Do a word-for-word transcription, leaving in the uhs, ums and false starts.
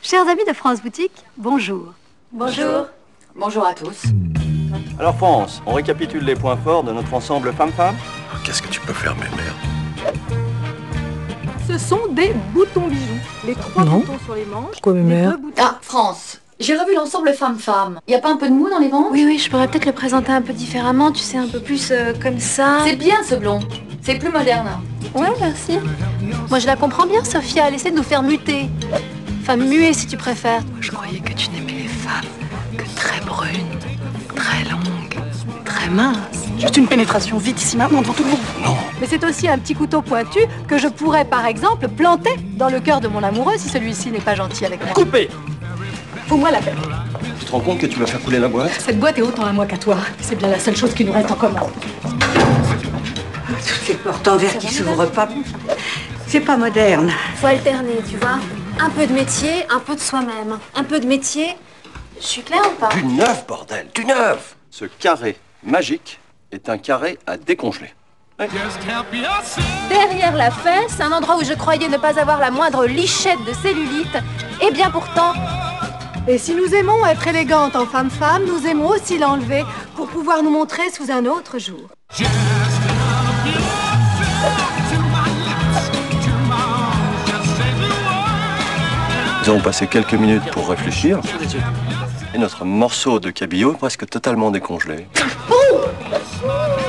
Chers amis de France Boutique, bonjour. Bonjour. Bonjour à tous. Alors France, on récapitule les points forts de notre ensemble femme-femme. Qu'est-ce que tu peux faire, mes mères? Ce sont des boutons bijoux. Les trois Non. boutons sur les manches. Pourquoi, mes les mères deux boutons- Ah, France. J'ai revu l'ensemble femme-femme. Y a pas un peu de mou dans les ventres? Oui, oui, je pourrais peut-être le présenter un peu différemment, tu sais, un peu plus euh, comme ça. C'est bien ce blond. C'est plus moderne. Ouais, merci. Moi, je la comprends bien, Sophia. Elle essaie de nous faire muter. Enfin, muer, si tu préfères. Moi, je croyais que tu n'aimais les femmes que très brunes, très longues, très minces. Juste une pénétration vite ici maintenant devant tout le monde. Non. Mais c'est aussi un petit couteau pointu que je pourrais par exemple planter dans le cœur de mon amoureux si celui-ci n'est pas gentil avec moi. Coupé. Fous-moi la paix. Tu te rends compte que tu vas faire couler la boîte? Cette boîte est autant à moi qu'à toi. C'est bien la seule chose qui nous reste en commun. Toutes les portes en verre qui s'ouvrent pas. C'est pas moderne. Faut alterner, tu vois. Un peu de métier, un peu de soi-même. Un peu de métier. Je suis claire ou pas? Du neuf, bordel, du neuf. Ce carré magique est un carré à décongeler. Ouais. Derrière la fesse, un endroit où je croyais ne pas avoir la moindre lichette de cellulite. Et bien pourtant... Et si nous aimons être élégantes en femme-femme, nous aimons aussi l'enlever pour pouvoir nous montrer sous un autre jour. Nous avons passé quelques minutes pour réfléchir. Et notre morceau de cabillaud est presque totalement décongelé. Ouh